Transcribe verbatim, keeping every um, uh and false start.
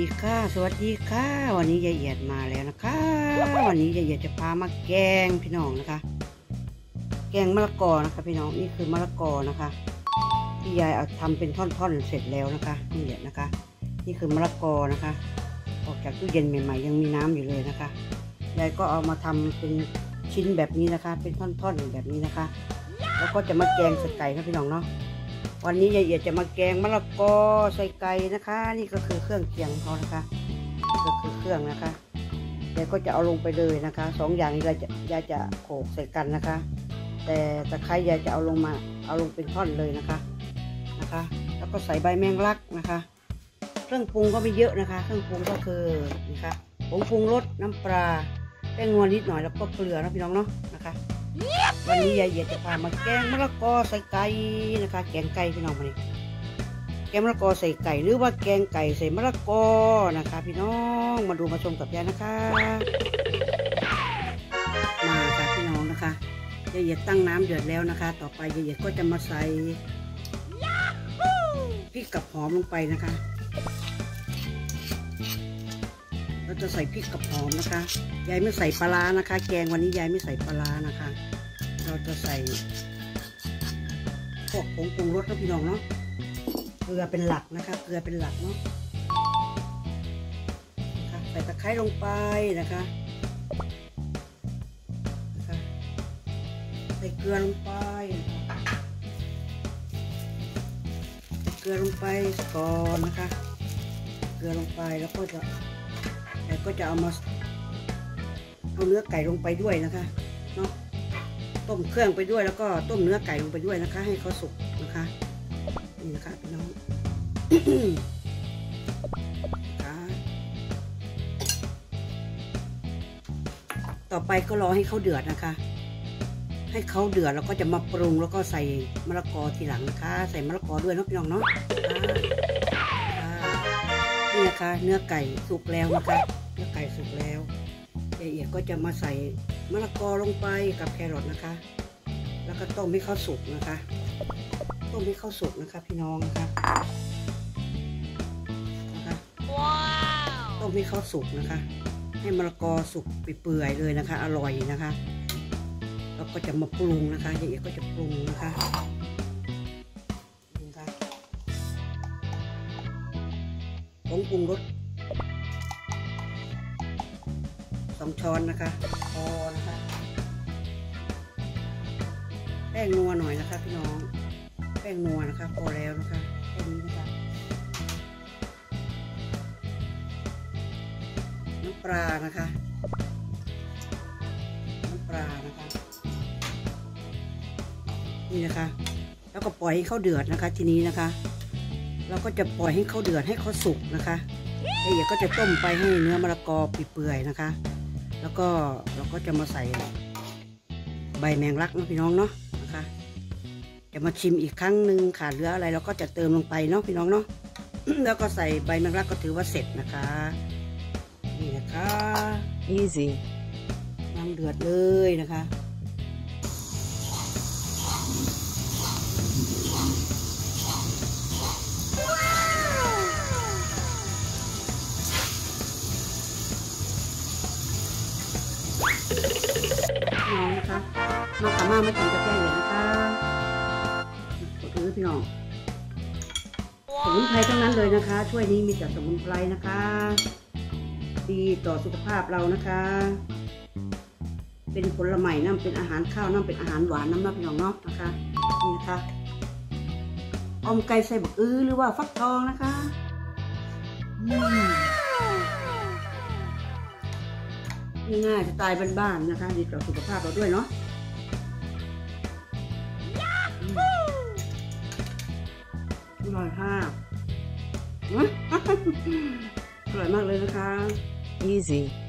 ค่ะสวัสดีค่ะวันนี้ยายเอียดมาแล้วนะคะวันนี้ยายเอียดจะพามาแกงพี่น้องนะคะแกงมะละกอนะคะพี่น้องนี่คือมะละกอนะคะที่ยายเอาทำเป็นท่อนๆเสร็จแล้วนะคะนี่แหละนะคะนี่คือมะละกอนะคะออกจากตู้เย็นใหม่ๆยังมีน้ำอยู่เลยนะคะยายก็เอามาทำเป็นชิ้นแบบนี้นะคะเป็นท่อนๆแบบนี้นะคะแล้วก็จะมาแกงใส่ไก่นะพี่น้องเนาะวันนี้ยายเอียดจะมาแกงมะละกอใส่ไก่นะคะนี่ก็คือเครื่องเคียงเขานะคะนี่ก็คือเครื่องนะคะยายก็จะเอาลงไปเลยนะคะสองอย่างนี้ยายจะยายจะโขลกใส่กันนะคะแต่ตะไคร้ยายจะเอาลงมาเอาลงเป็นท่อนเลยนะคะนะคะแล้วก็ใส่ใบแมงลักนะคะเครื่องปรุงก็ไม่เยอะนะคะเครื่องปรุงก็คือนะคะผงปรุงรสน้ำปลาแป้งนัวนิดหน่อยแล้วก็เกลือนะพี่น้องเนาะนะคะวันนี้ยายเอียดจะพามาแกงมะละกอใส่ไก่นะคะแกงไก่พี่น้องมาเลยแกงมะละกอใส่ไก่หรือว่าแกงไก่ใส่มะละกอนะคะพี่น้องมาดูมาชมกับยายนะคะมาค่ะพี่น้องนะคะยายเอียดตั้งน้ำเดือดแล้วนะคะต่อไปยายเอียดก็จะมาใส่พริกกับหอมลงไปนะคะเราจะใส่พริกกับหอมนะคะยายไม่ใส่ปลาร้านะคะแกงวันนี้ยายไม่ใส่ปลาร้านะคะเราจะใส่พวกผงปรุงรสนะพี่น้องเนาะเกลือเป็นหลักนะคะเกลือเป็นหลักเนาะใส่ตะไคร้ลงไปนะคะนะคะใส่เกลือลงไปเกลือลงไปก่อนนะคะเกลือลงไปแล้วก็จะแล้วก็จะเอามาเอาเนื้อไก่ลงไปด้วยนะคะเนาะต้มเครื่องไปด้วยแล้วก็ต้มเนื้อไก่ลงไปด้วยนะคะให้เขาสุกนะคะนี่นะคะพี่น้อง ต่อไปก็รอให้เขาเดือดนะคะให้เขาเดือดแล้วก็จะมาปรุงแล้วก็ใส่มะละกอทีหลังนะคะใส่มะละกอด้วยนะพี่น้องเนาะนี่นะคะเนื้อไก่สุกแล้วนะคะเนื้อไก่สุกแล้วยายเอียดก็จะมาใส่มะละกอลงไปกับแครอทนะคะแล้วก็ต้มให้เขาสุกนะคะต้มให้เขาสุกนะคะพี่น้องนะคะนะคะต้มให้เขาสุกนะคะให้มะละกอสุกไปเปื่อยเลยนะคะอร่อยนะคะแล้วก็จะมาปรุงนะคะยายเอียดก็จะปรุงนะคะผงปรุงรสสองช้อนนะคะพอนะคะแป้งนัวหน่อยนะคะพี่น้องแป้งนัวนะคะพอแล้วนะคะแค่นี้นะคะน้ำปลานะคะน้ำปลานะคะนี่นะคะแล้วก็ปล่อยให้เขาเดือดนะคะทีนี้นะคะเราก็จะปล่อยให้เขาเดือดให้เขาสุกนะคะแล้วเดี๋ยวก็จะต้มไปให้เนื้อมะละกอเปื่อยๆนะคะแล้วก็เราก็จะมาใส่ใบแมงลักนะพี่น้องเนาะนะคะจะมาชิมอีกครั้งหนึ่งขาดเหลืออะไรเราก็จะเติมลงไปเนาะพี่น้องเนาะ แล้วก็ใส่ใบแมงลักก็ถือว่าเสร็จนะคะนี่นะคะ easy น้ำเดือดเลยนะคะน้องนะคะน้องสามารถมากินกาแฟเลยนะคะกดเลยพี่น้องสมุนไพรทั้งนั้นเลยนะคะช่วยนี้มีแต่สมุนไพรนะคะดีต่อสุขภาพเรานะคะเป็นผลไม้น้ำเป็นอาหารข้าวน้ำเป็นอาหารหวานน้ำน้ำพี่น้องเนาะนะคะนี่นะคะอมไก่ใส่บักอื้อหรือว่าฟักทองนะคะง่ายๆสไตล์บ้านๆนะคะดีต่อสุขภาพเราด้วยเนาะอร่อยค่ะอร่อยมากเลยนะคะ easy